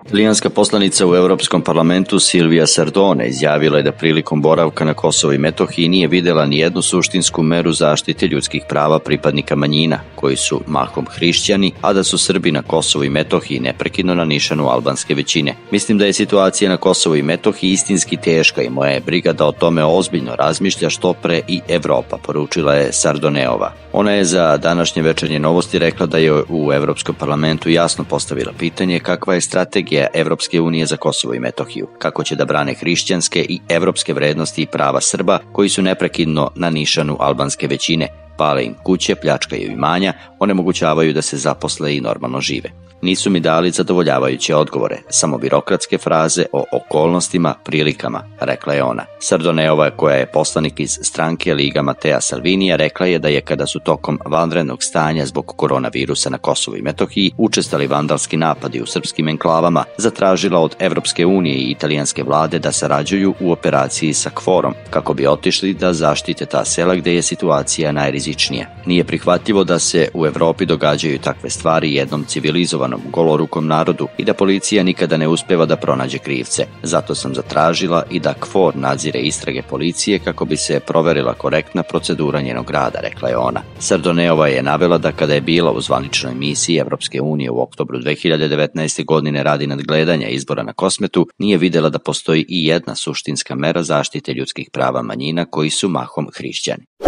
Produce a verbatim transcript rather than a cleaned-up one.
Italijanska poslanica u Europskom parlamentu Silvia Sardone izjavila je da prilikom boravka na Kosovu i Metohiji nije videla ni jednu suštinsku meru zaštite ljudskih prava pripadnika manjina, koji su mahom hrišćani, a da su Srbi na Kosovu i Metohiji neprekidno na nišanu albanske većine. Mislim da je situacija na Kosovu i Metohiji istinski teška i moja je briga da o tome ozbiljno razmišlja što pre i Evropa, poručila je Sardoneova. Ona je za današnje Večernje novosti rekla da je u Europskom parlamentu jasno postavila pitanje kakva je strategija Evropske unije za Kosovo i Metohiju, kako će da brane hrišćanske i evropske vrednosti i prava Srba koji su neprekidno na nišanu albanske većine, pale im kuće, pljačkaju imanja, onemogućavaju da se zaposle i normalno žive. Nisu mi dali zadovoljavajuće odgovore, samo birokratske fraze o okolnostima, prilikama, rekla je ona. Sardoneova, koja je poslanik iz stranke Liga Matea Salvinija, rekla je da je kada su tokom vanrednog stanja zbog koronavirusa na Kosovu i Metohiji učestali vandalski napadi u srpskim enklavama, zatražila od Evropske unije i italijanske vlade da sarađuju u operaciji sa KFOR-om, kako bi otišli da zaštite ta sela gde je situacija najrizičnija. Nije prihvatljivo da se u Evropi događaju takve stvari jednom civilizovanom golorukom narodu i da policija nikada ne uspeva da pronađe krivce. Zato sam zatražila i da KFOR nadzire istrage policije kako bi se proverila korektna procedura njenog rada, rekla je ona. Sardoneova je navela da kada je bila u zvaničnoj misiji Evropske unije u oktobru dve hiljade devetnaeste. godine radi nadgledanja izbora na Kosmetu, nije videla da postoji i jedna suštinska mera zaštite ljudskih prava manjina koji su mahom hrišćani.